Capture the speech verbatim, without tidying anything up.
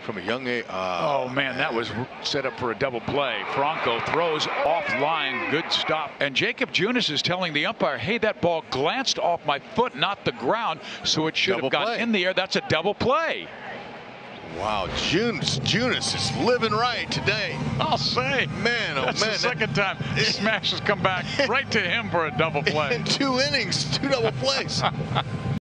from a young age. Uh, oh man, that was set up for a double play. Franco throws offline, good stop. And Jakob Junis is telling the umpire, hey, that ball glanced off my foot, not the ground, so it should Double have gone play. in the air. That's a double play. Wow, Junis, Junis is living right today. I'll say. Man, oh That's man. the second time Smash has come back right to him for a double play. In two innings, two double plays.